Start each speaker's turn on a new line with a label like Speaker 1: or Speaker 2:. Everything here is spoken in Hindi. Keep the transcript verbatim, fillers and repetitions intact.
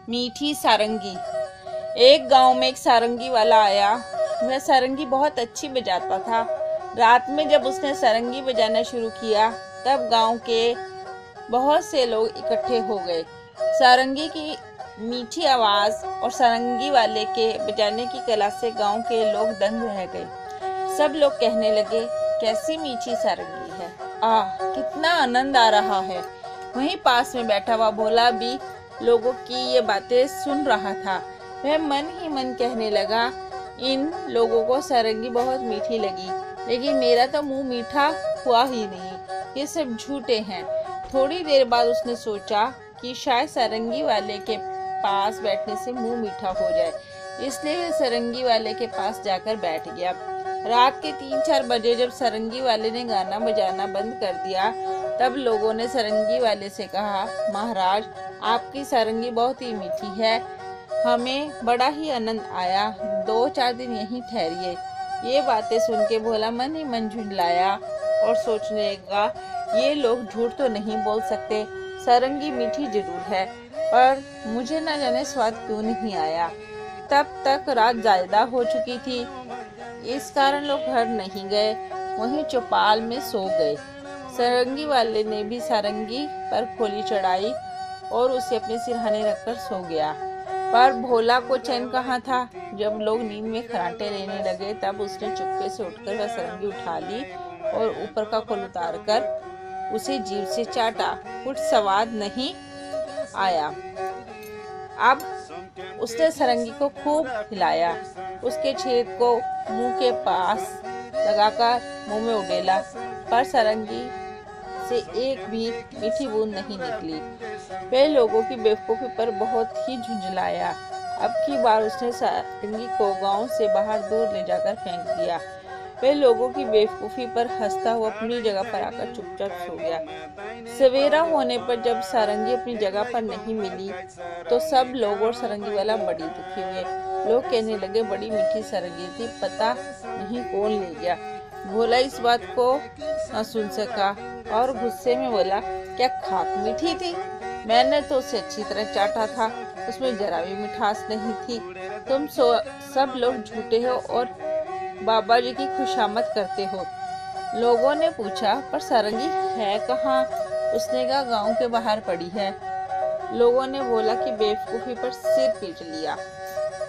Speaker 1: मीठी सारंगी। एक गांव में एक सारंगी वाला आया। वह सारंगी बहुत अच्छी बजाता था। रात में जब उसने सारंगी बजाना शुरू किया तब गांव के बहुत से लोग इकट्ठे हो गए। सारंगी की मीठी आवाज और सारंगी वाले के बजाने की कला से गांव के लोग दंग रह गए। सब लोग कहने लगे, कैसी मीठी सारंगी है, आह कितना आनंद आ रहा है। वहीं पास में बैठा हुआ भोला भी लोगों की ये बातें सुन रहा था। वह मन ही मन कहने लगा, इन लोगों को सारंगी बहुत मीठी लगी, लेकिन मेरा तो मुंह मीठा हुआ ही नहीं, ये सब झूठे हैं। थोड़ी देर बाद उसने सोचा कि शायद सारंगी वाले के पास बैठने से मुंह मीठा हो जाए, इसलिए वह सारंगी वाले के पास जाकर बैठ गया। रात के तीन चार बजे जब सारंगी वाले ने गाना बजाना बंद कर दिया तब लोगों ने सारंगी वाले से कहा, महाराज आपकी सारंगी बहुत ही मीठी है, हमें बड़ा ही आनंद आया, दो चार दिन यहीं ठहरिए। ये बातें सुन के भोला मन ही मन झुंझलाया और सोचने लगा, ये लोग झूठ तो नहीं बोल सकते, सारंगी मीठी जरूर है, पर मुझे न जाने स्वाद क्यों नहीं आया। तब तक रात ज्यादा हो चुकी थी, इस कारण लोग घर नहीं गए, वहीं चौपाल में सो गए। सारंगी वाले ने भी सारंगी पर खोली चढ़ाई और उसे अपने सिरहाने रखकर सो गया। पर भोला को चैन कहाँ था। जब लोग नींद में खराटे लेने लगे तब उसने चुपके से उठकर वह सारंगी उठा ली और ऊपर का खोल उतार कर उसे जीभ से चाटा। कुछ स्वाद नहीं आया। अब उसने सारंगी को खूब हिलाया, उसके छेद को मुंह के पास लगाकर मुंह में उड़ेला, पर सारंगी से एक भी मीठी बूंद नहीं निकली। वह लोगों की बेवकूफी पर बहुत ही झुंझलाया। अब की बार उसने सारंगी को गांव से बाहर दूर ले जाकर फेंक दिया। वह लोगों की बेवकूफी पर हंसता हुआ अपनी जगह पर आकर चुपचाप सो गया। सवेरा होने पर जब सारंगी अपनी जगह पर नहीं मिली तो सब लोग और सारंगी वाला बड़ी दुखी हुए। लोग कहने लगे, बड़ी मीठी सारंगी थी, पता नहीं कौन ले गया। भोला इस बात को न सुन सका और गुस्से में बोला, क्या खाक मीठी थी? मैंने तो उसे अच्छी तरह चाटा था, उसमें जरा भी मिठास नहीं थी। तुम सब लोग झूठे हो और बाबा जी की खुशामद करते हो। लोगों ने पूछा, पर सारंगी है कहाँ? उसने कहा, गांव के बाहर पड़ी है। लोगों ने बोला कि बेवकूफी पर सिर पीट लिया।